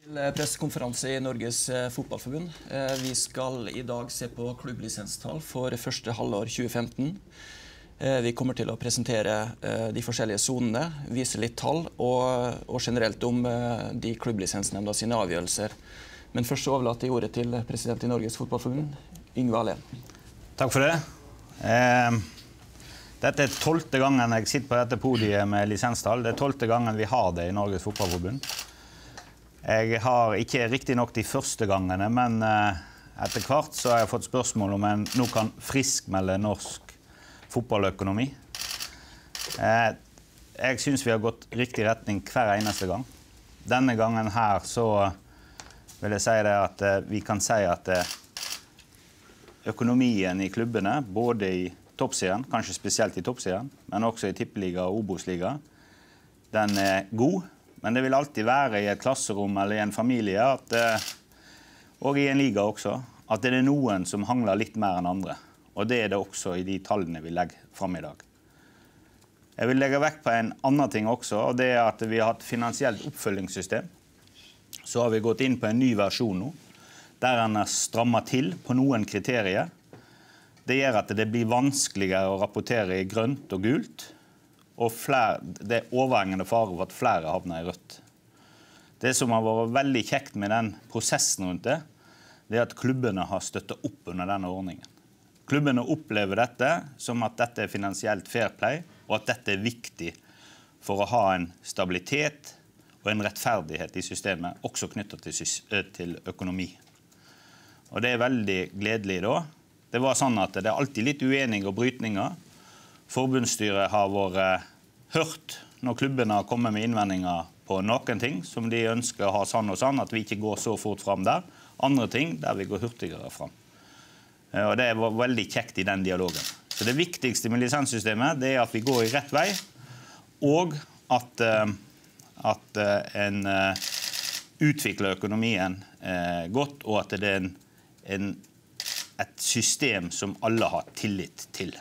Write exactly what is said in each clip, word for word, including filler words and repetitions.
Til pressekonferanse i Norges fotballforbund. Vi skal i dag se på klubblisenstall for første halvår tjue femten. Vi kommer til å presentere de forskjellige zonene, vise litt tall og, og generelt om de klubblisensnemnda sine avgjørelser. Men først så overlater jeg ordet til president i Norges fotballforbund, Yngve Hallén. Takk for det. Eh, dette er tolvte gangen jeg sitter på dette podiet med lisenstall. Det er tolvte gangen vi har det i Norges fotballforbund. Jeg har ikke riktig nok de første gangene, men etter hvert så har jeg fått spørsmål om en nå kan friskmelde norsk fotballøkonomi. Jeg synes vi har gått riktig retning hver eneste gang. Denne gangen her så vil jeg si det at vi kan si at økonomien i klubbene, både i toppserien, kanskje spesielt i toppserien, men også i tippeliga og Obos-liga, den er god. Men det vil alltid være i et klasserom eller i en familie, at, og i en liga også, at det er noen som hangler litt mer enn andre. Og det er det også i de tallene vi legger frem i dag. Jeg vil legge vekk på en annen ting også, og det er at vi har hatt finansielt oppfølgingssystem. Så har vi gått inn på en ny versjon nå, der en har strammet til på noen kriterier. Det gjør at det blir vanskeligere å rapportere i grønt og gult, og flere, det er overhengende fare for at flere havner i rødt. Det som har vært veldig kjekt med den prosessen rundt det, det er at klubbene har støttet opp under denne ordningen. Klubbene opplever dette som at dette er finansielt fair play, og at dette er viktig for å ha en stabilitet og en rettferdighet i systemet, også knyttet til, til økonomi. Og det er veldig gledelig da. Det var sånn at det er alltid litt uenige og brytninger. Forbundsstyret har vært hørt når klubbene har kommet med innvendinger på noen ting som de ønsker å ha sånn og sånn, at vi ikke går så fort frem der. Andre ting der vi går hurtigere frem. Og det var veldig kjekt i den dialogen. Så det viktigste med lisenssystemet det er at vi går i rett vei, og at, at en utvikler økonomien godt, og at det er en, en, et system som alle har tillit til.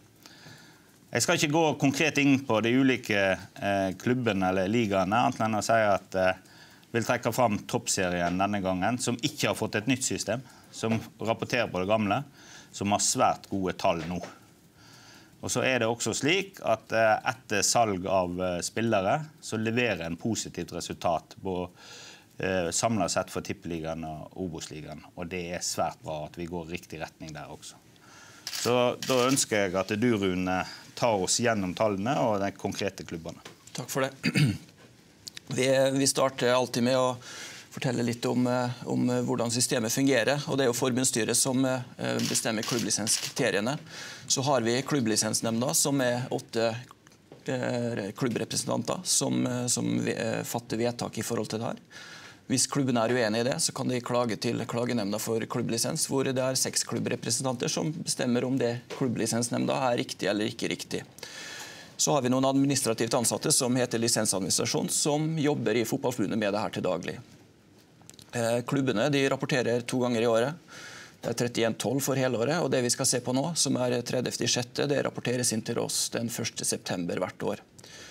Jeg skal ikke gå konkret inn på de ulike eh, klubbene eller ligaene, annet enn å si at jeg eh, vil trekke frem toppserien denne gangen, som ikke har fått et nytt system, som rapporterer på det gamle, som har svært gode tall nå. Og så er det også slik at eh, etter salg av eh, spillere, så leverer en positivt resultat på eh, samlet sett for tippeligaen og Obos-ligaen, og det er svært bra at vi går i riktig retning der også. Så da ønsker jeg at du, Rune, tar oss gjennom tallene og de konkrete klubbene. Takk for det. Vi, vi starter alltid med å fortelle litt om, om hvordan systemet fungerer, og det er jo forbundsstyret som bestemmer klubblisenskriteriene. Så har vi klubblisensnemnda, som er åtte klubbrepresentanter som, som fatter vedtak i forhold til det her. Hvis klubben er uenig i det, så kan de klage til klagenemnda for klubblisens, hvor det er seks klubbrepresentanter som bestemmer om det klubblisensnemnda er riktig eller ikke riktig. Så har vi noen administrativt ansatte som heter lisensadministrasjon, som jobber i fotballforbundet med det her til daglig. Eh, klubbene de rapporterer to ganger i året. Det er trettien tolv for hele året, og det vi skal se på nå, som er tredivte sjette, det rapporteres inn til oss den første september hvert år.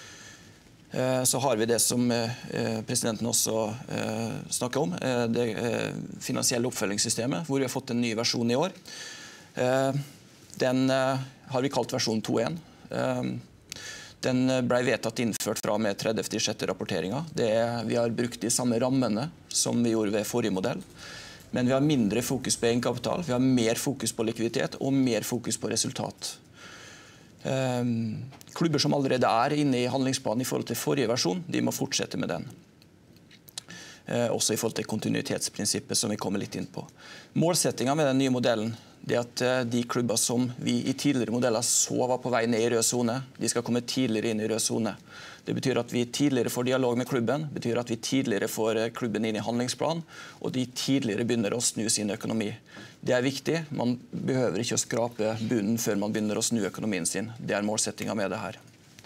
Så har vi det som presidenten også snakker om, det finansielle oppfølgingssystemet, hvor vi har fått en ny versjon i år. Den har vi kalt versjon to punkt én. Den ble vedtatt innført fra med tredivte sjette rapporteringen. Vi har brukt de samme rammene som vi gjorde ved forrige modell, men vi har mindre fokus på egenkapital, vi har mer fokus på likviditet og mer fokus på resultat. Um, klubber som allerede er inne i handlingsplanen i forhold til forrige versjon, de må fortsette med den. Uh, også i forhold til kontinuitetsprinsippet som vi kommer litt inn på. Målsettingen med den nye modellen det er at uh, de klubber som vi i tidligere modeller så var på vei ned i rød zone, de skal komme tidligere inn i rød zone. Det betyr at vi tidligere får dialog med klubben, det betyr at vi tidligere får klubben inn i handlingsplan, og de tidligere begynner å snu sin økonomi. Det er viktig. Man behøver ikke å skrape bunnen før man begynner å snu økonomien sin. Det er målsettingen med det her.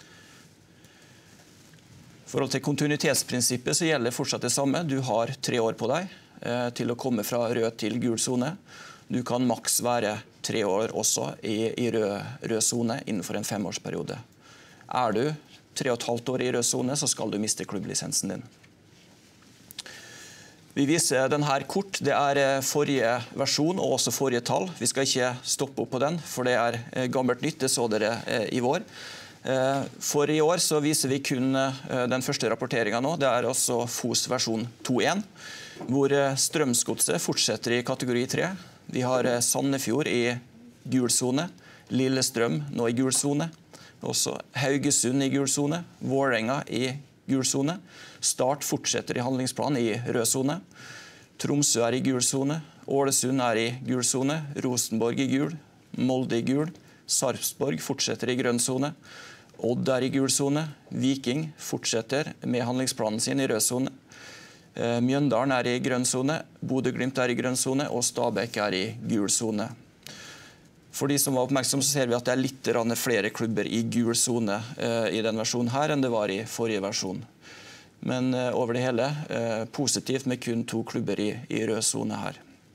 I forhold til kontinuitetsprinsippet så gjelder fortsatt det samme. Du har tre år på deg eh, til å komme fra rød til gul zone. Du kan maks være tre år også i, i rød, rød zone innenfor en femårsperiode. Er du tre og et halvt år i rød zone, så skal du miste klubblisensen din. Vi viser den her kort. Det er forrige versjon og også forrige tall. Vi skal ikke stoppe opp på den, for det er gammelt nytt. Det så dere i vår. For i år så viser vi kun den første rapporteringen nå. Det er også F O S versjon to punkt én, hvor Strømsgodset fortsetter i kategori tre. Vi har Sandefjord i gul sone, Lillestrøm nå i gul sone, også Haugesund i gul sone, Vålerenga i gul sone. Start fortsetter i handlingsplan i rød sone. Tromsø er i gul sone. Ålesund er i gul sone. Rosenborg i gul. Molde i gul. Sarpsborg fortsetter i grønn sone. Odd er i gul sone. Viking fortsetter med handlingsplanen sin i rød sone. Mjøndalen er i grønn sone. Bodø-Glimt er i grønn sone. Og Stabæk er i gul sone. For de som var oppmerksom, så ser vi at det er litt flere klubber i gul sone i denne versjonen her enn det var i forrige versjon. Men over det hele positivt med kun to klubber i, i rød sone her.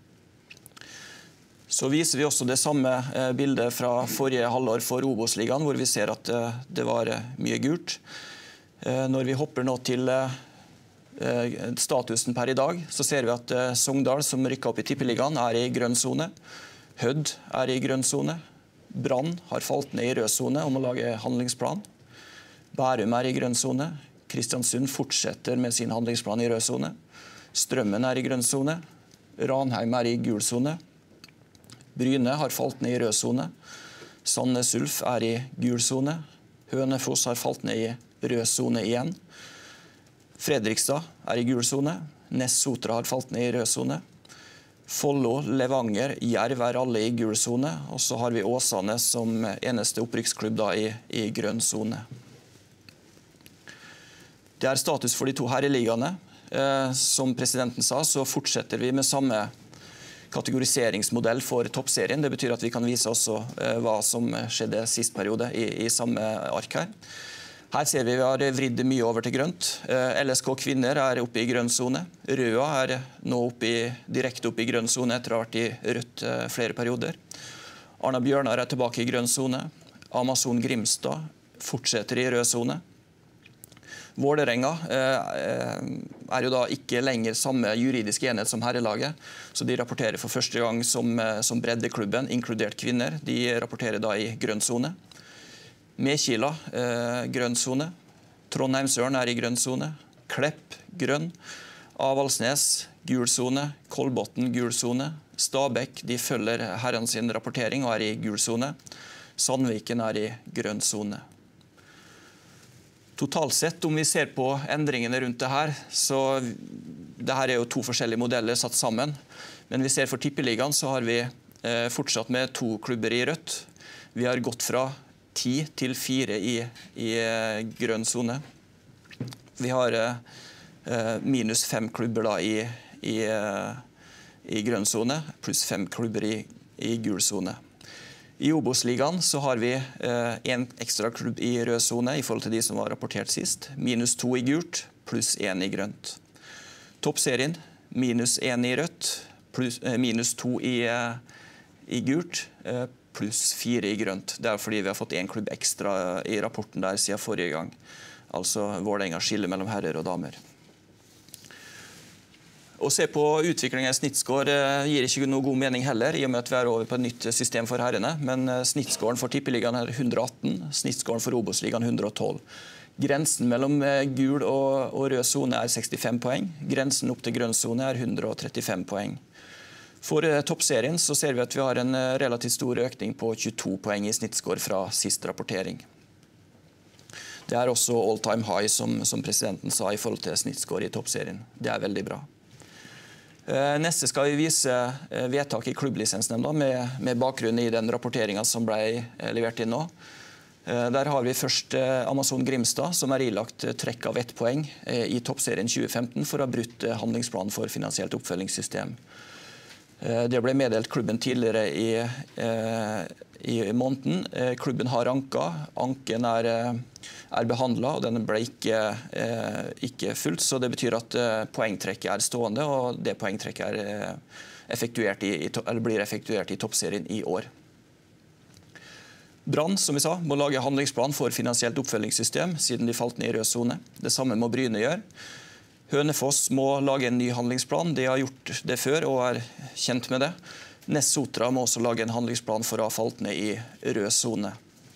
Så viser vi også det samme bildet fra forrige halvår for Obos-ligaen, hvor vi ser at det var mye gult. Når vi hopper nå til statusen per i dag, så ser vi at Sogndal, som rykket opp i Tippeligaen, er i grønn sone. Hødd er i grønn sone. Brann har falt ned i rød sone om å lage handlingsplan. Bærum er i grønn sone. Kristiansund fortsetter med sin handlingsplan i rød sone. Strømmen er i grønn sone. Ranheim er i gul sone. Bryne har falt ned i rød sone. Sandnes Ulf er i gul sone. Hønefoss har falt ned i rød sone igjen. Fredrikstad er i gul sone. Ness Sotra har falt ned i rød sone. Follo, Levanger, Jerv er alle i gul sone. Og så har vi Åsane som eneste opprykksklubb da i, i grønn sone. Det er status for de to herreligaene. Eh, som presidenten sa, så fortsetter vi med samme kategoriseringsmodell for toppserien. Det betyr at vi kan vise også eh, hva som skjedde sist periode i, i samme ark her. Her ser vi vi har vridd mye over til grønt. Eh, L S K Kvinner er oppe i grønn sone. Røa er nå oppe i, direkte oppe i grønn sone etter å ha vært i rødt eh, flere perioder. Arna Bjørnar er tilbake i grønn sone. Amazon Grimstad fortsetter i rød sone. Vålerenga er jo da ikke lenger samme juridiske enhet som herrelaget, så de rapporterer for første gang som, som breddeklubben, inkludert kvinner. De rapporterer da i grønn sone. Mekila, grønn sone. Trondheimsøren er i grønn sone. Klepp, grønn. Avaldsnes, gul sone. Kolbotn, gul sone. Stabæk, de følger herren sin rapportering og er i gul sone. Sandviken er i grønn sone. Totalt sett, om vi ser på endringene rundt det her, så det her er jo to forskjellige modeller satt sammen. Men vi ser for Tippeligaen så har vi eh, fortsatt med to klubber i rødt. Vi har gått fra ti til fire i, i eh, grønn sone. Vi har eh, minus fem klubber da i, i, eh, i grønn sone, pluss fem klubber i, i gul sone. I Obos-ligaen så har vi eh, en ekstra klubb i rød sone i forhold til de som var rapportert sist. Minus to i gult, pluss en i grønt. Toppserien, minus en i rødt, pluss, eh, minus to i, eh, i gult, eh, pluss fire i grønt. Det er fordi vi har fått en klubb ekstra i rapporten der siden forrige gang. Altså Vålerenga skiller mellom herrer og damer. Å se på utviklingen i snittscore gir ikke noe god mening heller, i og med at vi er over på et nytt system for herrene. Men snittscoren for Tippeligaen er hundre og atten, snittscoren for Obos-ligaen hundre og tolv. Grensen mellom gul og, og rød sone er sekstifem poeng. Grensen opp til grønn sone er hundre og trettifem poeng. For toppserien så ser vi at vi har en relativt stor økning på tjueto poeng i snittscore fra sist rapportering. Det er også all time high, som, som presidenten sa, i forhold til snittscore i toppserien. Det er veldig bra. Neste skal vi vise vedtak i klubblisensnemnda med, med bakgrunn i den rapporteringen som ble levert inn nå. Der har vi først Amazon Grimstad, som er ilagt trekk av ett poeng i toppserien tjue femten for å ha brutt handlingsplanen for finansielt oppfølgingssystem. Det ble meddelt klubben tidligere i, i måneden. Klubben har anka. Anken er, er behandlet, og den ble ikke, ikke fulgt. Så det betyr at poengtrekket er stående, og det poengtrekket er effektuert i, eller blir effektuert i toppserien i år. Brann, som vi sa, må lage handlingsplan for finansielt oppfølgingssystem, siden de falt ned i rød sone. Det samme må Bryne gjøre. Hønefoss må lage en ny handlingsplan. De har gjort det før og er kjent med det. Ness Sotra må også lage en handlingsplan for å ha falt ned i rød zone.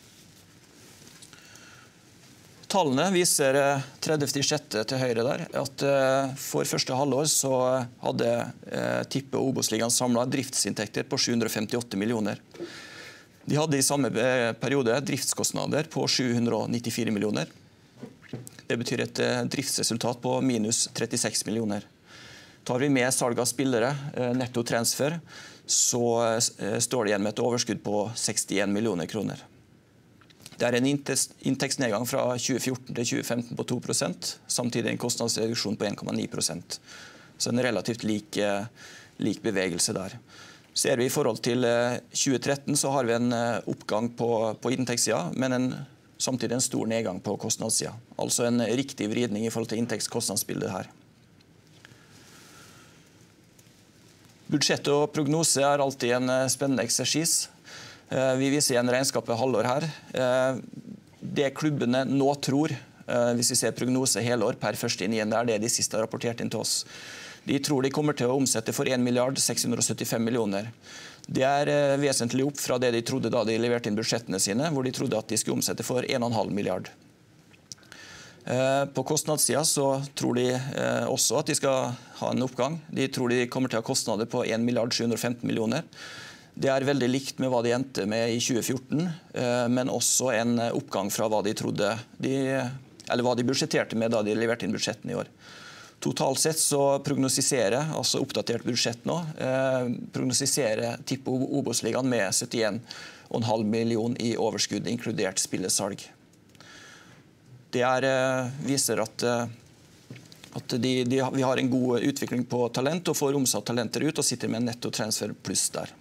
Tallene viser tredivte sjette til høyre der, at for første halvår så hadde Tippe og Obos-ligaen samlet driftsinntekter på sju hundre femtiåtte millioner. De hadde i samme periode driftskostnader på sju hundre nittifire millioner. Det betyr et driftsresultat på minus trettiseks millioner. Tar vi med salg av spillere, netto transfer, så står det igjen med et overskudd på sekstien millioner kroner. Det er en inntektsnedgang fra tjue fjorten til tjue femten på to prosent, samtidig en kostnadsreduksjon på en komma ni prosent. Så en relativt lik, lik bevegelse der. Ser vi i forhold til tjue tretten så har vi en oppgang på, på inntektssida, men en, samtidig en stor nedgang på kostnadssida. Altså en riktig vridning i forhold til inntektskostnadsbildet her. Budsjett og prognose er alltid en spennende eksersis. Vi viser igjen regnskapet halvår her. Det klubbene nå tror, hvis vi ser prognose helår per første inn igjen, det er det de siste har rapportert inn til oss. De tror de kommer til å omsette for en milliard seks hundre syttifem millioner. Det er vesentlig opp fra det de trodde da de leverte inn budsjettene sine, hvor de trodde at de skulle omsette for en komma fem milliard. På kostnadssida så tror de også at de skal ha en oppgang. De tror de kommer til å ha kostnader på en milliard sju hundre femten millioner. Det er veldig likt med hva de endte med i tjue fjorten, men også en oppgang fra hva de trodde, de, eller hva de budsjetterte med da de leverte inn budsjettene i år. Totalt sett så prognostiserer, altså oppdatert budsjett nå, prognostiserer Tippe Obos-ligaen med syttien komma fem millioner i overskudd, inkludert spillesalg. Det er, viser at, at de, de, vi har en god utvikling på talent og får omsatt talenter ut og sitter med en netto transfer pluss der.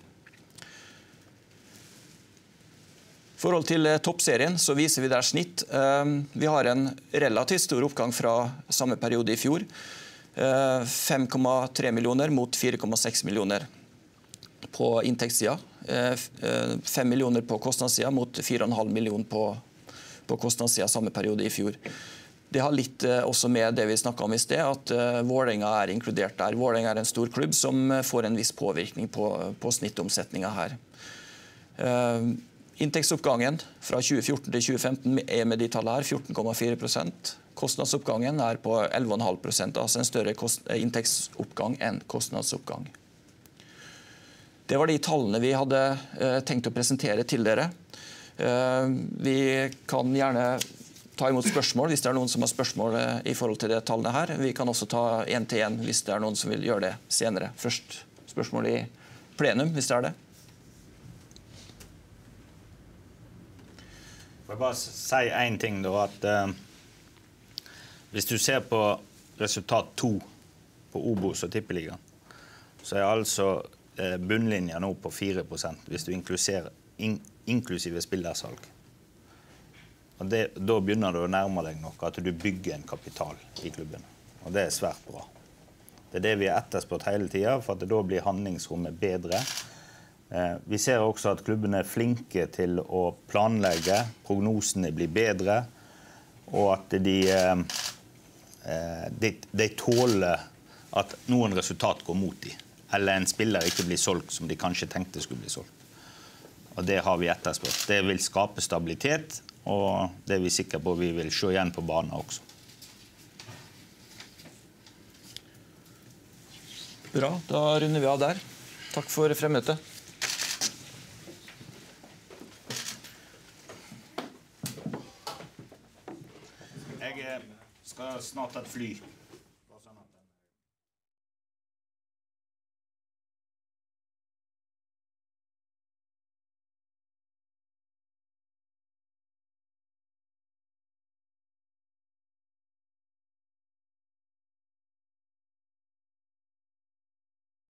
I forhold til toppserien så viser vi der snitt. Vi har en relativt stor oppgang fra samme periode i fjor. fem komma tre millioner mot fire komma seks millioner på inntektssida. fem millioner på kostnadssida mot fire komma fem millioner på, på kostnadssida samme periode i fjor. Det har litt også med det vi snakket om i sted, at Vålerenga er inkludert der. Vålerenga er en stor klubb som får en viss påvirkning på, på snittomsetninga her. Inntektsoppgangen fra tjue fjorten til tjue femten er med de tallene her fjorten komma fire prosent. Kostnadsoppgangen er på elleve komma fem prosent, altså en større inntektsoppgang enn kostnadsoppgang. Det var de tallene vi hadde tenkt å presentere til dere. Vi kan gjerne ta imot spørsmål hvis det er noen som har spørsmål i forhold til de tallene her. Vi kan også ta en til en hvis det er noen som vil gjøre det senere. Først spørsmål i plenum, hvis det er det. Jeg vil bare si en ting da, at eh, hvis du ser på resultat to på Obos og Tippeligaen, så er altså eh, bunnlinja nå på fire prosent hvis du inklusive, in, inklusive spillersalg. Og det, da begynner du å nærme deg noe, at du bygger en kapital i klubben. Og det er svært bra. Det er det vi har etterspurt hele tiden, for at da blir handlingsrommet bedre. Vi ser også at klubbene er flinke til å planlegge, prognosene blir bedre, og at de, de, de tåler at noen resultat går mot dem, eller en spiller ikke blir solgt som de kanskje tenkte skulle bli solgt. Og det har vi etterspurt. Det vil skape stabilitet, og det er vi sikre på vi vil se igjen på banen også. Bra, da runder vi av der. Takk for fremmøtet. Jeg skal snart ha et fly.